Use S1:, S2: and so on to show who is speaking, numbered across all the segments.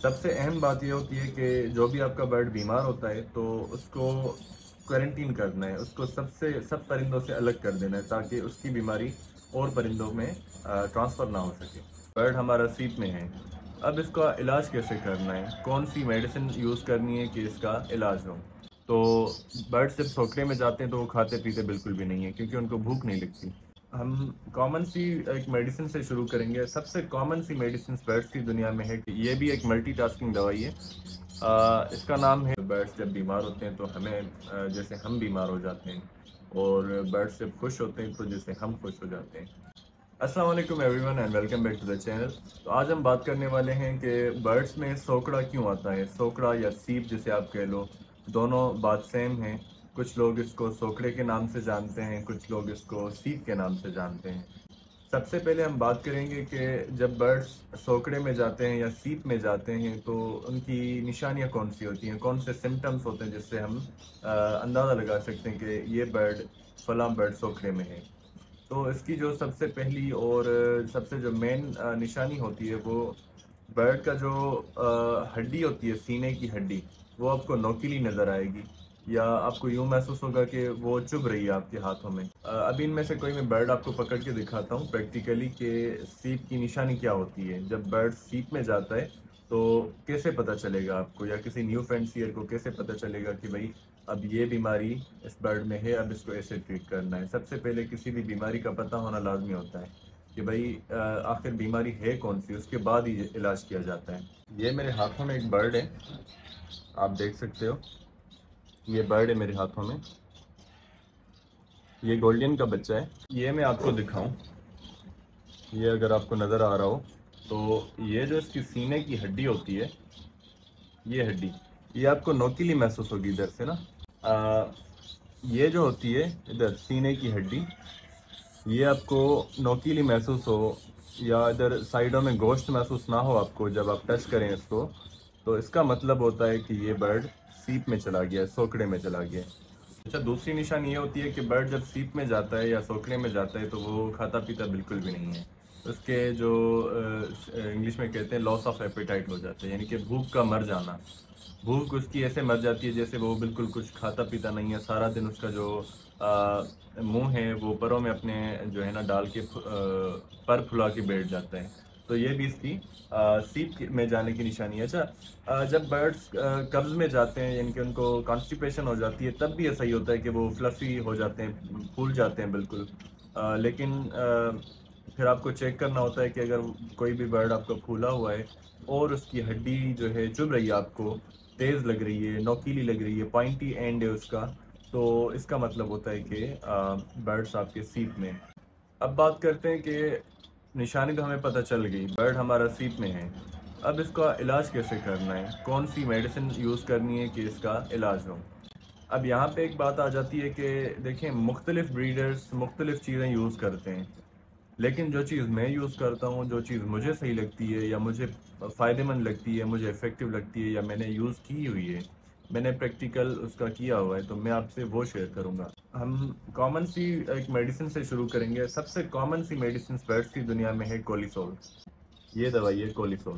S1: सबसे अहम बात यह होती है कि जो भी आपका बर्ड बीमार होता है तो उसको क्वारंटीन करना है, उसको सब परिंदों से अलग कर देना है ताकि उसकी बीमारी और परिंदों में ट्रांसफ़र ना हो सके। बर्ड हमारा सीप में है, अब इसका इलाज कैसे करना है, कौन सी मेडिसिन यूज़ करनी है कि इसका इलाज हो। तो बर्ड जब सोखरे में जाते हैं तो वो खाते पीते बिल्कुल भी नहीं है क्योंकि उनको भूख नहीं लगती। हम कॉमन सी एक मेडिसिन से शुरू करेंगे। सबसे कॉमन सी मेडिसिन बर्ड्स की दुनिया में है कि ये भी एक मल्टीटास्किंग दवाई है। इसका नाम है, बर्ड्स जब बीमार होते हैं तो हमें जैसे हम बीमार हो जाते हैं, और बर्ड्स जब खुश होते हैं तो जैसे हम खुश हो जाते हैं। अस्सलाम वालेकुम everyone and welcome back to the channel. तो आज हम बात करने वाले हैं कि बर्ड्स में सोकड़ा क्यों आता है। सोकड़ा या सीप जिसे आप कह लो, दोनों बात सेम है। कुछ लोग इसको सोकड़े के नाम से जानते हैं, कुछ लोग इसको सीप के नाम से जानते हैं। सबसे पहले हम बात करेंगे कि जब बर्ड्स सोकड़े में जाते हैं या सीप में जाते हैं तो उनकी निशानियां कौन सी होती हैं, कौन से सिम्टम्स होते हैं जिससे हम अंदाज़ा लगा सकते हैं कि ये बर्ड फलां बर्ड सोकड़े में है। तो इसकी जो सबसे पहली और सबसे जो मेन निशानी होती है वो बर्ड का जो हड्डी होती है, सीने की हड्डी, वो आपको नोकीली नज़र आएगी, या आपको यूँ महसूस होगा कि वो चुभ रही है आपके हाथों में। अभी इनमें से कोई मैं बर्ड आपको पकड़ के दिखाता हूँ प्रैक्टिकली कि सीप की निशानी क्या होती है। जब बर्ड सीप में जाता है तो कैसे पता चलेगा आपको, या किसी न्यू फैंसियर को कैसे पता चलेगा कि भाई अब ये बीमारी इस बर्ड में है, अब इसको ऐसे ट्रीट करना है। सबसे पहले किसी भी बीमारी का पता होना लाजमी होता है कि भाई आखिर बीमारी है कौन सी, उसके बाद ही इलाज किया जाता है। ये मेरे हाथों में एक बर्ड है, आप देख सकते हो, ये बर्ड है मेरे हाथों में, ये गोल्डन का बच्चा है। ये मैं आपको दिखाऊं, ये अगर आपको नज़र आ रहा हो तो ये जो इसकी सीने की हड्डी होती है, ये हड्डी, ये आपको नोकीली महसूस होगी इधर से ना। आ, ये जो होती है इधर सीने की हड्डी, ये आपको नोकीली महसूस हो, या इधर साइडों में गोश्त महसूस ना हो आपको जब आप टच करें इसको, तो इसका मतलब होता है कि ये बर्ड सीप में चला गया है, सोकड़े में चला गया है। अच्छा, दूसरी निशानी ये होती है कि बर्ड जब सीप में जाता है या सोकड़े में जाता है तो वो खाता पीता बिल्कुल भी नहीं है। उसके जो इंग्लिश में कहते हैं लॉस ऑफ एपेटाइट हो जाता है, यानी कि भूख का मर जाना। भूख उसकी ऐसे मर जाती है जैसे वो बिल्कुल कुछ खाता पीता नहीं है। सारा दिन उसका जो मुंह है वो परों में अपने जो है ना डाल के पर फुला के बैठ जाता है। तो ये भी इसकी सीप में जाने की निशानी है। अच्छा, जब बर्ड्स कब्ज में जाते हैं, यानी कि उनको कॉन्स्टिपेशन हो जाती है, तब भी ऐसा ही होता है कि वो फ्लफी हो जाते हैं, फूल जाते हैं बिल्कुल। लेकिन फिर आपको चेक करना होता है कि अगर कोई भी बर्ड आपका फूला हुआ है और उसकी हड्डी जो है चुभ रही है, आपको तेज़ लग रही है, नोकीली लग रही है, पॉइंटी एंड है उसका, तो इसका मतलब होता है कि बर्ड्स आपके सीप में। अब बात करते हैं कि निशानी तो हमें पता चल गई, बर्ड हमारा सीप में है। अब इसका इलाज कैसे करना है, कौन सी मेडिसिन यूज़ करनी है कि इसका इलाज हो। अब यहाँ पे एक बात आ जाती है कि देखें, मुख्तलिफ ब्रीडर्स मुख्तलिफ चीज़ें यूज़ करते हैं, लेकिन जो चीज़ मैं यूज़ करता हूँ, जो चीज़ मुझे सही लगती है या मुझे फ़ायदेमंद लगती है, मुझे इफ़ेक्टिव लगती है, या मैंने यूज़ की हुई है, मैंने प्रैक्टिकल उसका किया हुआ है, तो मैं आपसे वो शेयर करूँगा। हम कॉमन सी एक मेडिसिन से शुरू करेंगे। सबसे कॉमन सी मेडिसिन बर्ड्स की दुनिया में है कोलिसोल। ये दवाई है कोलिसोल,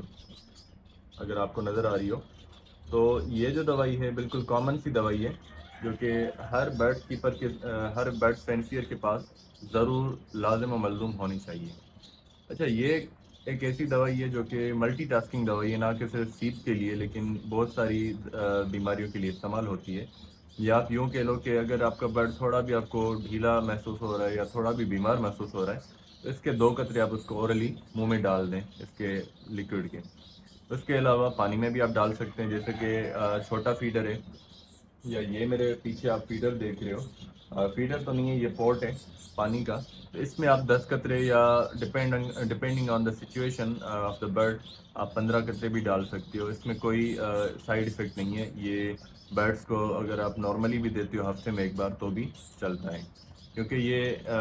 S1: अगर आपको नज़र आ रही हो तो ये जो दवाई है बिल्कुल कॉमन सी दवाई है, जो कि हर बर्ड कीपर के हर बर्ड फैंसियर के पास ज़रूर लाजिम व मलजूम होनी चाहिए। अच्छा, ये एक ऐसी दवाई है जो कि मल्टीटास्किंग दवाई है, ना कि सिर्फ सीप के लिए लेकिन बहुत सारी बीमारियों के लिए इस्तेमाल होती है। या आप यूँ कह लो कि अगर आपका बर्ड थोड़ा भी आपको ढीला महसूस हो रहा है या थोड़ा भी बीमार महसूस हो रहा है, तो इसके 2 कतरे आप उसको ओरली मुंह में डाल दें, इसके लिक्विड के। उसके अलावा पानी में भी आप डाल सकते हैं, जैसे कि छोटा फीडर है, या ये मेरे पीछे आप फीडर देख रहे हो, फीडर तो नहीं है, ये पॉट है पानी का। तो इसमें आप 10 कतरे, या depending on the situation of the bird, आप 15 कतरे भी डाल सकते हो। इसमें कोई साइड इफ़ेक्ट नहीं है। ये बर्ड्स को अगर आप नॉर्मली भी देते हो हफ्ते में एक बार तो भी चलता है, क्योंकि ये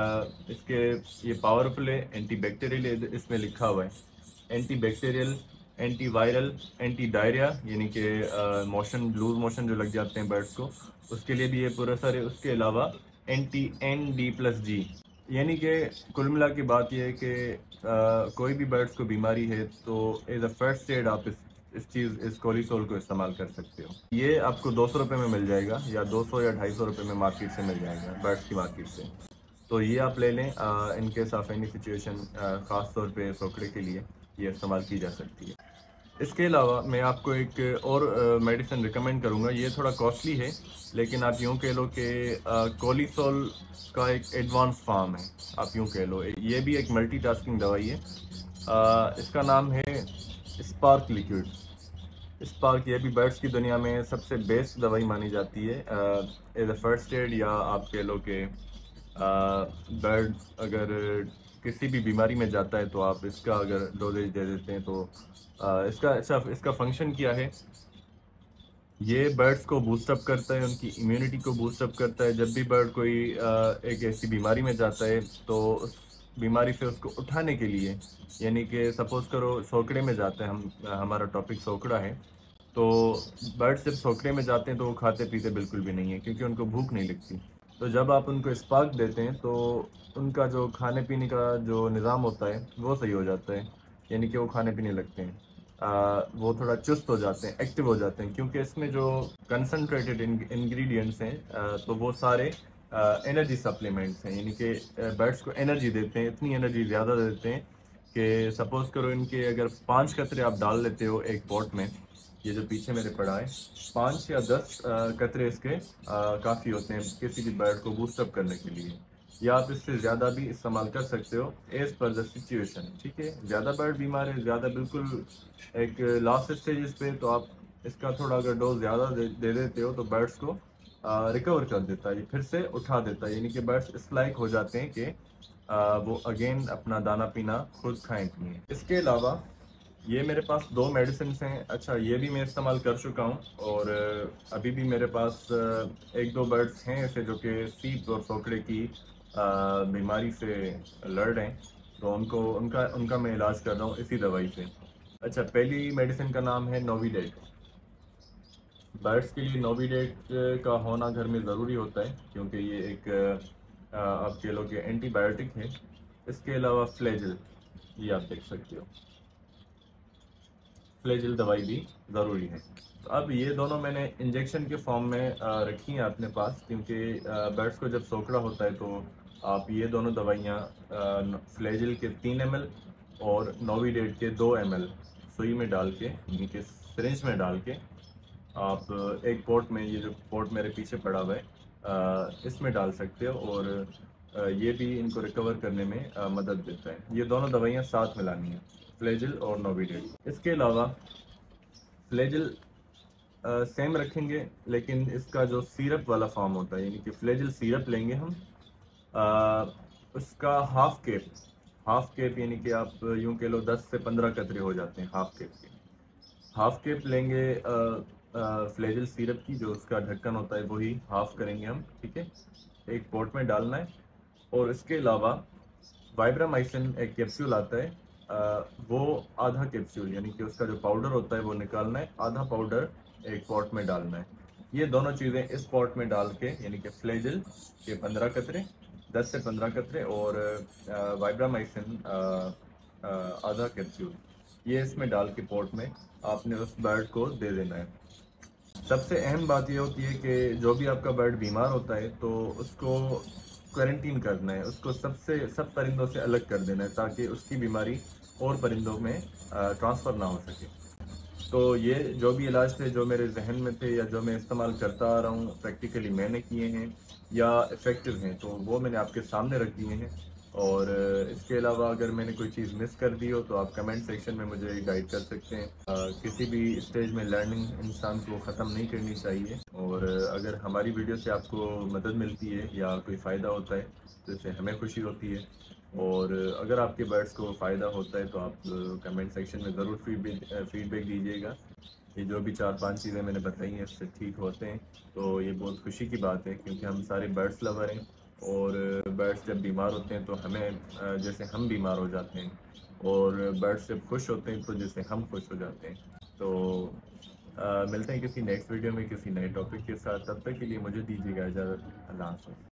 S1: ये पावरफुल है, एंटी बैक्टीरियल इसमें लिखा हुआ है। Anti bacterial, anti viral, anti diarrhoea, यानी कि मोशन लूज मोशन जो लग जाते हैं बर्ड्स को, उसके लिए भी ये पुरअसर है। उसके अलावा एंटी ND+G, यानी कि कुल मिला के बात यह है कि कोई भी बर्ड्स को बीमारी है तो एज अ फर्स्ट एड आप इस कोलीसोल को इस्तेमाल कर सकते हो। ये आपको 200 रुपये में मिल जाएगा, या 200 या 250 रुपये में मार्केट से मिल जाएगा, बर्ड्स की मार्केट से। तो ये आप ले लें। In case of any situation, ख़ास तौर पे सोकड़े के लिए ये इस्तेमाल की जा सकती है। इसके अलावा मैं आपको एक और मेडिसिन रिकमेंड करूँगा। ये थोड़ा कॉस्टली है, लेकिन आप यूँ कह लो कि कोलीसोल का एक एडवांस फॉर्म है, आप यूँ कह लो। ये भी एक मल्टीटास्किंग दवाई है। इसका नाम है स्पार्क लिक्विड। स्पार्क, ये भी बर्ड्स की दुनिया में सबसे बेस्ट दवाई मानी जाती है एज अ फर्स्ट एड, या आप कह लो कि बर्ड अगर किसी भी बीमारी में जाता है तो आप इसका अगर डोजेज दे देते हैं तो इसका फंक्शन क्या है। ये बर्ड्स को बूस्टअप करता है, उनकी इम्यूनिटी को बूस्टअप करता है। जब भी बर्ड कोई एक ऐसी बीमारी में जाता है तो उस बीमारी से उसको उठाने के लिए, यानी कि सपोज करो सोकड़े में जाते हैं हम, हमारा टॉपिक सोकड़ा है, तो बर्ड जब सोकड़े में जाते हैं तो वो खाते पीते बिल्कुल भी नहीं है, क्योंकि उनको भूख नहीं लगती। तो जब आप उनको स्पार्क देते हैं तो उनका जो खाने पीने का जो निज़ाम होता है वो सही हो जाता है, यानी कि वो खाने पीने लगते हैं। वो थोड़ा चुस्त हो जाते हैं, एक्टिव हो जाते हैं, क्योंकि इसमें जो कंसनट्रेटेड इंग्रेडिएंट्स हैं तो वो सारे एनर्जी सप्लीमेंट्स हैं, यानी कि बर्ड्स को एनर्जी देते हैं। इतनी एनर्जी ज़्यादा देते हैं कि सपोज करो इनके अगर 5 कतरे आप डाल लेते हो एक पॉट में, ये जो पीछे मेरे पड़ा है, 5 या 10 कतरे इसके काफ़ी होते हैं किसी भी बर्ड को बूस्टअप करने के लिए। या आप इससे ज़्यादा भी इस्तेमाल कर सकते हो एज पर द सिचुएशन। ठीक है, ज़्यादा बर्ड बीमार है, ज़्यादा बिल्कुल एक लास्ट स्टेजेस पे, तो आप इसका थोड़ा अगर डोज ज़्यादा दे देते हो तो बर्ड्स को रिकवर कर देता है, फिर से उठा देता है, यानी कि बर्ड्स इस लायक हो जाते हैं कि वो अगेन अपना दाना पीना खुद खाएं पिएं। इसके अलावा ये मेरे पास 2 मेडिसिन हैं। अच्छा, ये भी मैं इस्तेमाल कर चुका हूँ, और अभी भी मेरे पास 1-2 बर्ड्स हैं ऐसे जो कि सीप और सोकड़े की बीमारी से लड़ रहे हैं, तो उनको उनका उनका मैं इलाज कर रहा हूँ इसी दवाई से। अच्छा, पहली मेडिसिन का नाम है नोविडेट। बर्ड्स के लिए नोविडेट का होना घर में ज़रूरी होता है, क्योंकि ये एक आप कह लो कि एंटीबायोटिक है। इसके अलावा फ्लैजिल, ये आप देख सकते हो, फ्लैजिल दवाई भी ज़रूरी है। तो अब ये दोनों मैंने इंजेक्शन के फॉर्म में रखी हैं अपने पास, क्योंकि बर्ड्स को जब सोकड़ा होता है तो आप ये दोनों दवाइयाँ फ्लैजिल के 3 ml और नोविडेट के 2 ml सुई में डाल के, यानी कि सिरिंज में डाल के, आप एक पॉट में, ये जो पॉट मेरे पीछे पड़ा हुआ है इसमें डाल सकते हो, और ये भी इनको रिकवर करने में मदद देता है। ये दोनों दवाइयाँ साथ मिलानी है, फ्लैजिल और नोविडेट। इसके अलावा फ्लैजिल सेम रखेंगे, लेकिन इसका जो सिरप वाला फॉर्म होता है, यानी कि फ्लैजिल सिरप लेंगे हम, उसका हाफ केप, यानी कि आप यूं कह लो 10 से 15 कतरे हो जाते हैं हाफ केप के। हाफ केप लेंगे फ्लैजिल सिरप की, जो उसका ढक्कन होता है वही हाफ करेंगे हम। ठीक है, एक पॉट में डालना है। और इसके अलावा वाइब्रामाइसिन एक कैप्सूल आता है, वो आधा कैप्सूल, यानी कि उसका जो पाउडर होता है वो निकालना है, आधा पाउडर एक पॉट में डालना है। ये दोनों चीज़ें इस पॉट में डाल के, यानी कि फ्लैजिल के 15 कतरे, 10 से 15 कतरे, और वाइब्रामाइसिन आधा कैप्सूल, ये इसमें डाल के पॉट में आपने उस बर्ड को दे देना है। सबसे अहम बात यह होती है कि जो भी आपका बर्ड बीमार होता है तो उसको क्वारंटीन करना है, उसको सब परिंदों से अलग कर देना है, ताकि उसकी बीमारी और परिंदों में ट्रांसफ़र ना हो सके। तो ये जो भी इलाज थे जो मेरे जहन में थे, या जो मैं इस्तेमाल करता आ रहा हूँ, प्रैक्टिकली मैंने किए हैं या इफ़ेक्टिव हैं, तो वो मैंने आपके सामने रख दिए हैं। और इसके अलावा अगर मैंने कोई चीज़ मिस कर दी हो तो आप कमेंट सेक्शन में मुझे गाइड कर सकते हैं। किसी भी स्टेज में लर्निंग इंसान को ख़त्म नहीं करनी चाहिए, और अगर हमारी वीडियो से आपको मदद मिलती है या कोई फ़ायदा होता है तो इससे हमें खुशी होती है। और अगर आपके बर्ड्स को फ़ायदा होता है तो आप कमेंट सेक्शन में ज़रूर फीडबैक दीजिएगा। ये जो भी 4-5 चीज़ें मैंने बताई हैं इससे ठीक होते हैं तो ये बहुत खुशी की बात है, क्योंकि हम सारे बर्ड्स लवर हैं, और बर्ड्स जब बीमार होते हैं तो हमें जैसे हम बीमार हो जाते हैं, और बर्ड्स जब खुश होते हैं तो जैसे हम खुश हो जाते हैं। तो मिलते हैं किसी नेक्स्ट वीडियो में किसी नए टॉपिक के साथ। तब तक के लिए मुझे दीजिएगा इजाज़त। अल्लाह हाफ़िज़।